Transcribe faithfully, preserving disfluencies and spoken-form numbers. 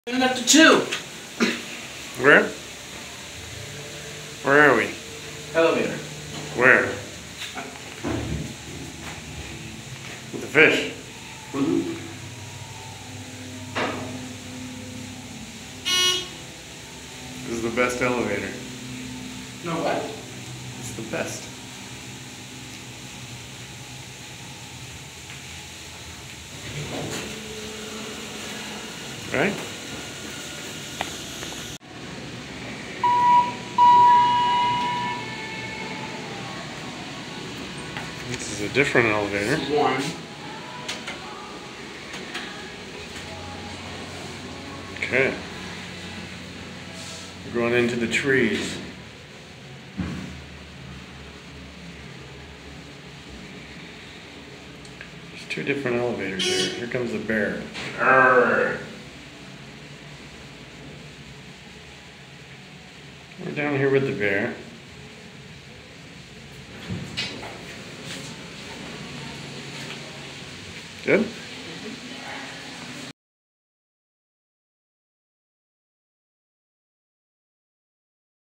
And up to two. Where? Where are we? Elevator. Where? With the fish. Mm-hmm. This is the best elevator. No what? It's the best. Right? This is a different elevator. One. Okay. We're going into the trees. There's two different elevators here. Here comes the bear. Arrgh. We're down here with the bear. Good?